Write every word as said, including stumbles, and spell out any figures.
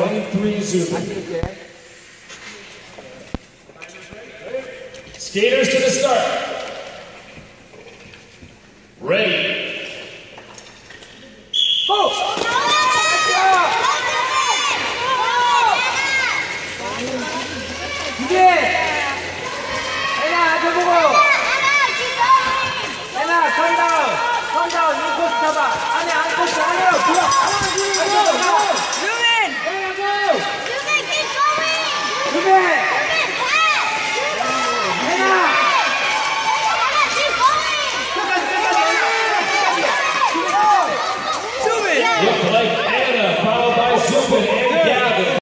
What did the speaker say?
Line three Zulu. Skaters to the start. Ready.